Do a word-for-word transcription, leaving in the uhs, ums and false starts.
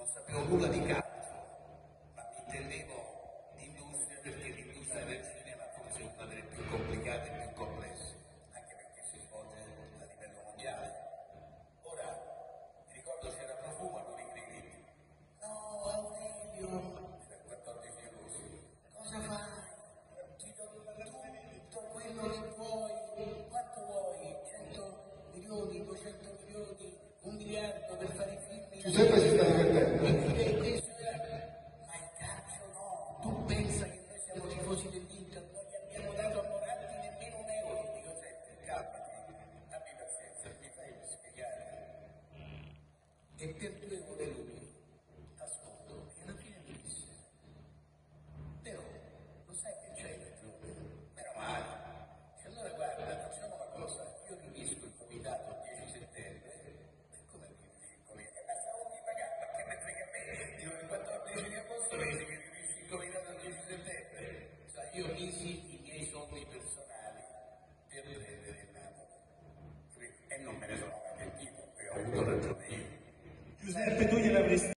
non sapevo nulla di calcio, ma mi intendevo di industria perché l'industria del cinema forse è una delle più complicate e più complesse, anche perché si svolge a livello mondiale. Ora, mi ricordo c'era Profumo a uno dei libri. No, Aurelio, per quattordici agosto, cosa fai? Ti do tutto quello che vuoi, quanto vuoi? cento milioni, duecento milioni, un miliardo per fare i film. Giuseppe si sta divertendo. Ma il calcio no, tu pensa che noi siamo tifosi dell'Inter, non gli abbiamo dato a Moratti nemmeno un euro. Dico, senti, calmati, abbi pazienza, mi fai spiegare. E per due ore lui, ascolto, e alla fine mi disse, però, lo sai che c'è il retroscena? Meno male. E allora guarda, facciamo una cosa, io riunisco il comitato il dieci settembre, e come riunisco il comitato? E basta non mi pagare, ma che me frega a me? Dico, il quattordici di agosto mi dice che riunisci il comitato il dieci settembre. Cioè, io misi i miei soldi personali per prendere il Napoli. E non me ne sono mai pentito, perché ho avuto ragione io. Giuseppe, tu gliel'avresti